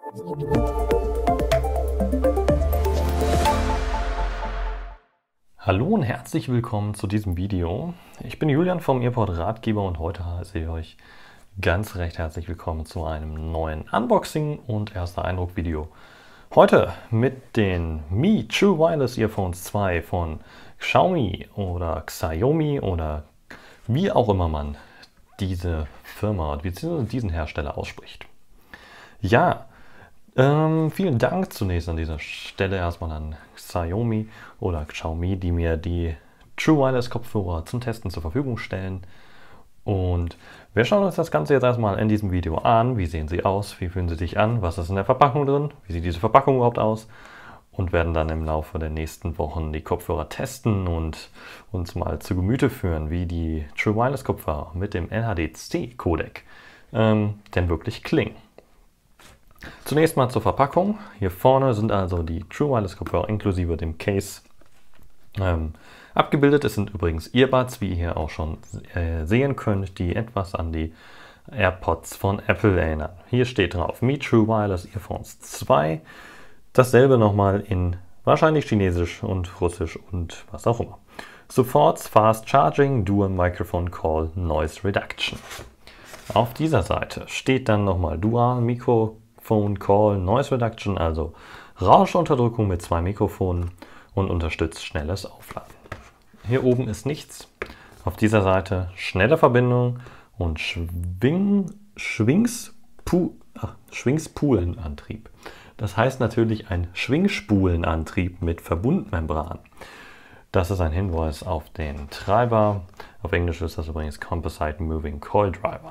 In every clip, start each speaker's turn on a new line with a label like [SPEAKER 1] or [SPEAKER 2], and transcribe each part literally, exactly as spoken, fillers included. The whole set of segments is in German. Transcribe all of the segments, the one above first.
[SPEAKER 1] Hallo und herzlich willkommen zu diesem Video. Ich bin Julian vom Earpod Ratgeber und heute heiße ich euch ganz recht herzlich willkommen zu einem neuen Unboxing und erster Eindruck Video. Heute mit den Mi True Wireless Earphones zwei von Xiaomi oder Xiaomi oder wie auch immer man diese Firma bzw. diesen Hersteller ausspricht. Ja, ähm, vielen Dank zunächst an dieser Stelle erstmal an Xiaomi oder Xiaomi, die mir die True Wireless Kopfhörer zum Testen zur Verfügung stellen. Und wir schauen uns das Ganze jetzt erstmal in diesem Video an. Wie sehen sie aus? Wie fühlen sie sich an? Was ist in der Verpackung drin? Wie sieht diese Verpackung überhaupt aus? Und werden dann im Laufe der nächsten Wochen die Kopfhörer testen und uns mal zu Gemüte führen, wie die True Wireless Kopfhörer mit dem L H D C Codec ähm, denn wirklich klingen. Zunächst mal zur Verpackung. Hier vorne sind also die True Wireless Kopfhörer inklusive dem Case ähm, abgebildet. Es sind übrigens Earbuds, wie ihr hier auch schon äh, sehen könnt, die etwas an die AirPods von Apple erinnern. Hier steht drauf Mi True Wireless Earphones zwei. Dasselbe nochmal in wahrscheinlich Chinesisch und Russisch und was auch immer. Supports Fast Charging, Dual Microphone Call, Noise Reduction. Auf dieser Seite steht dann nochmal Dual Microphone Call, Noise Reduction, also Rauschunterdrückung mit zwei Mikrofonen und unterstützt schnelles Aufladen. Hier oben ist nichts. Auf dieser Seite schnelle Verbindung und Schwing, Schwingspu, ach, Schwingspulenantrieb. Das heißt natürlich ein Schwingspulenantrieb mit Verbundmembran. Das ist ein Hinweis auf den Treiber. Auf Englisch ist das übrigens Composite Moving Coil Driver.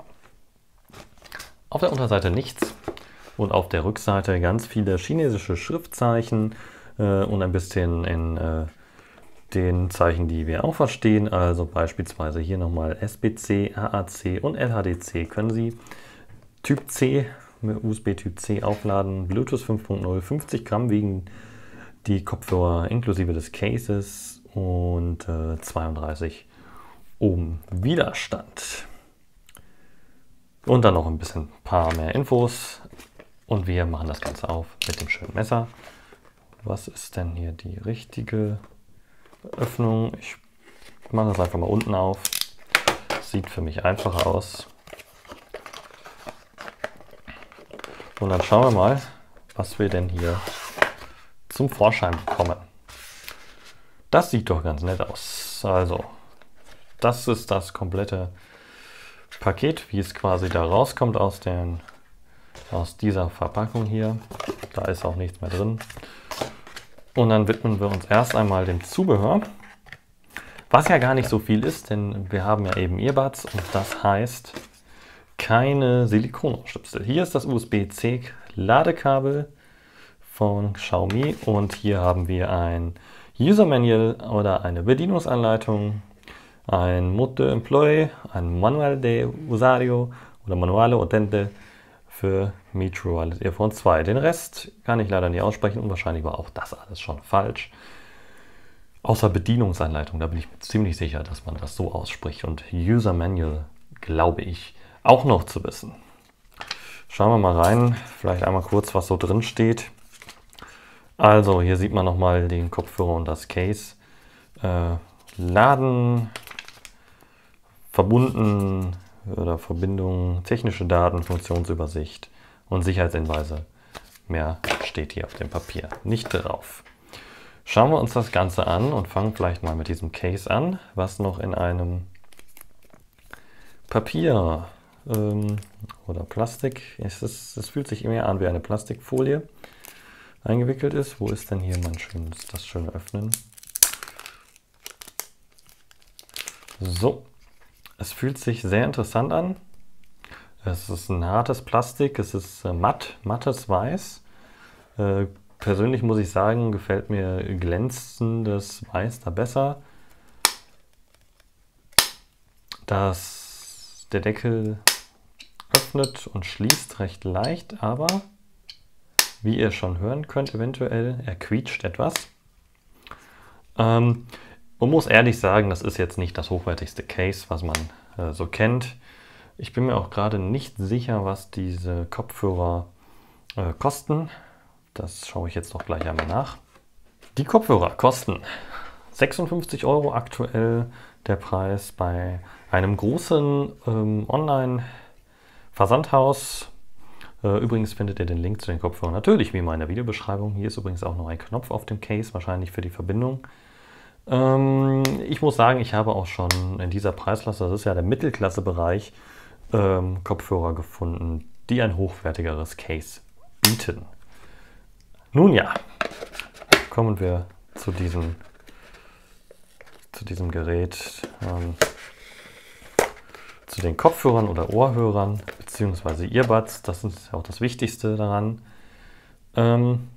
[SPEAKER 1] Auf der Unterseite nichts und auf der Rückseite ganz viele chinesische Schriftzeichen äh, und ein bisschen in äh, den Zeichen, die wir auch verstehen. Also beispielsweise hier nochmal S B C, A A C und L H D C können Sie Typ C, mit U S B Typ C aufladen. Bluetooth fünf Punkt null, fünfzig Gramm wiegen die Kopfhörer inklusive des Cases und äh, zweiunddreißig Ohm Widerstand. Und dann noch ein bisschen paar mehr Infos. Und wir machen das Ganze auf mit dem schönen Messer. Was ist denn hier die richtige Öffnung? Ich mache das einfach mal unten auf. Sieht für mich einfacher aus. Und dann schauen wir mal, was wir denn hier zum Vorschein bekommen. Das sieht doch ganz nett aus. Also, das ist das komplette Paket, wie es quasi da rauskommt aus, den, aus dieser Verpackung hier. Da ist auch nichts mehr drin. Und dann widmen wir uns erst einmal dem Zubehör, was ja gar nicht so viel ist, denn wir haben ja eben Earbuds und das heißt keine Silikonaustöpsel. Hier ist das U S B C Ladekabel von Xiaomi und hier haben wir ein User Manual oder eine Bedienungsanleitung, ein Mode Employee, ein Manual de Usuario oder Manuale Utente für Mi True Wireless Earphones zwei. Den Rest kann ich leider nicht aussprechen und wahrscheinlich war auch das alles schon falsch. Außer Bedienungsanleitung, da bin ich mir ziemlich sicher, dass man das so ausspricht und User Manual glaube ich auch noch zu wissen. Schauen wir mal rein, vielleicht einmal kurz, was so drin steht. Also hier sieht man nochmal den Kopfhörer und das Case. Äh, Laden, verbunden oder Verbindung, technische Daten, Funktionsübersicht und Sicherheitshinweise. Mehr steht hier auf dem Papier nicht drauf. Schauen wir uns das Ganze an und fangen vielleicht mal mit diesem Case an, was noch in einem Papier ähm, oder Plastik, es, ist, es fühlt sich immer an wie eine Plastikfolie eingewickelt ist. Wo ist denn hier mein schönes, das schöne Öffnen? So, es fühlt sich sehr interessant an. Es ist ein hartes Plastik, es ist äh, matt, mattes Weiß. Äh, persönlich muss ich sagen, gefällt mir glänzendes Weiß da besser. Das, der Deckel öffnet und schließt recht leicht, aber wie ihr schon hören könnt, eventuell, er quietscht etwas. Ähm, Man muss ehrlich sagen, das ist jetzt nicht das hochwertigste Case, was man äh, so kennt. Ich bin mir auch gerade nicht sicher, was diese Kopfhörer Äh, Kosten, das schaue ich jetzt doch gleich einmal nach. Die Kopfhörer kosten sechsundfünfzig Euro aktuell der Preis bei einem großen ähm, Online-Versandhaus. Äh, übrigens findet ihr den Link zu den Kopfhörern natürlich wie immer in der Videobeschreibung. Hier ist übrigens auch noch ein Knopf auf dem Case, wahrscheinlich für die Verbindung. Ähm, ich muss sagen, ich habe auch schon in dieser Preisklasse, das ist ja der Mittelklasse-Bereich, ähm, Kopfhörer gefunden, die ein hochwertigeres Case bieten. Nun ja, kommen wir zu diesem, zu diesem Gerät, ähm, zu den Kopfhörern oder Ohrhörern beziehungsweise Earbuds. Das ist auch das Wichtigste daran. Ähm,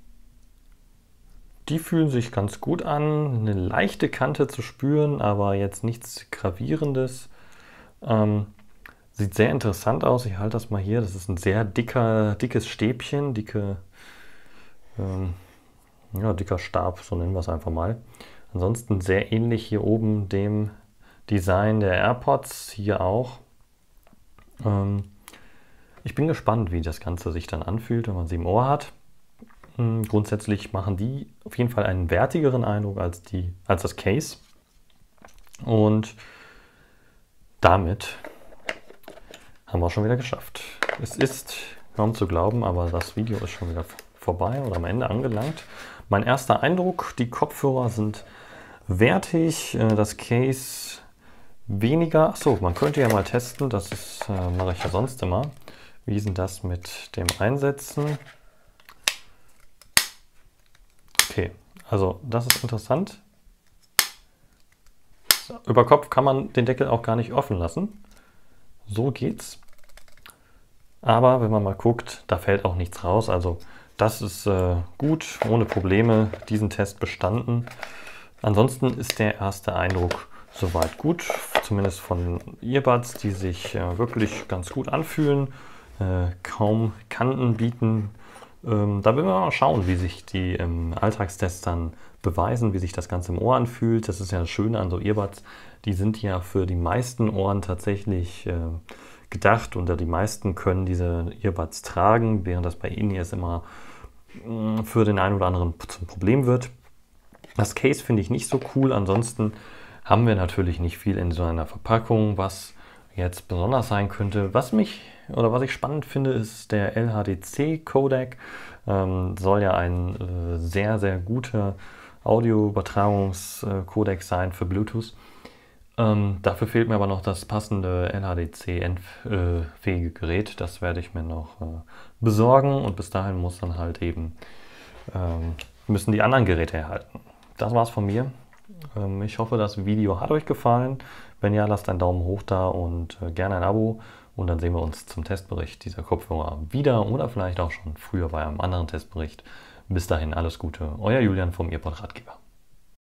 [SPEAKER 1] die fühlen sich ganz gut an, eine leichte Kante zu spüren, aber jetzt nichts Gravierendes. Ähm, sieht sehr interessant aus. Ich halte das mal hier. Das ist ein sehr dicker, dickes Stäbchen, dicke ähm, Ja, dicker Stab, so nennen wir es einfach mal. Ansonsten sehr ähnlich hier oben dem Design der AirPods, hier auch. Ähm, ich bin gespannt, wie das Ganze sich dann anfühlt, wenn man sie im Ohr hat. Ähm, grundsätzlich machen die auf jeden Fall einen wertigeren Eindruck als, die, als das Case. Und damit haben wir schon wieder geschafft. Es ist kaum zu glauben, aber das Video ist schon wieder vorbei oder am Ende angelangt. Mein erster Eindruck, die Kopfhörer sind wertig, das Case weniger. Achso, man könnte ja mal testen, das ist, äh, mache ich ja sonst immer. Wie ist denn das mit dem Einsetzen? Okay, also das ist interessant. Über Kopf kann man den Deckel auch gar nicht offen lassen. So geht's. Aber wenn man mal guckt, da fällt auch nichts raus. Also das ist äh, gut, ohne Probleme diesen Test bestanden. Ansonsten ist der erste Eindruck soweit gut, zumindest von Earbuds, die sich äh, wirklich ganz gut anfühlen, äh, kaum Kanten bieten. Ähm, da werden wir mal schauen, wie sich die im Alltagstest dann beweisen, wie sich das Ganze im Ohr anfühlt. Das ist ja das Schöne an so Earbuds, die sind ja für die meisten Ohren tatsächlich äh, gedacht und die meisten können diese Earbuds tragen, während das bei In-Ears immer mh, für den einen oder anderen zum Problem wird. Das Case finde ich nicht so cool, ansonsten haben wir natürlich nicht viel in so einer Verpackung, was jetzt besonders sein könnte. Was mich oder was ich spannend finde, ist der L H D C-Codec. Ähm, soll ja ein äh, sehr, sehr guter Audioübertragungscodec sein für Bluetooth. Ähm, dafür fehlt mir aber noch das passende L H D C-fähige Gerät. Das werde ich mir noch äh, besorgen und bis dahin muss dann halt eben ähm, müssen die anderen Geräte erhalten. Das war's von mir. Ähm, ich hoffe, das Video hat euch gefallen. Wenn ja, lasst einen Daumen hoch da und äh, gerne ein Abo. Und dann sehen wir uns zum Testbericht dieser Kopfhörer wieder oder vielleicht auch schon früher bei einem anderen Testbericht. Bis dahin alles Gute, euer Julian vom Earpod Ratgeber.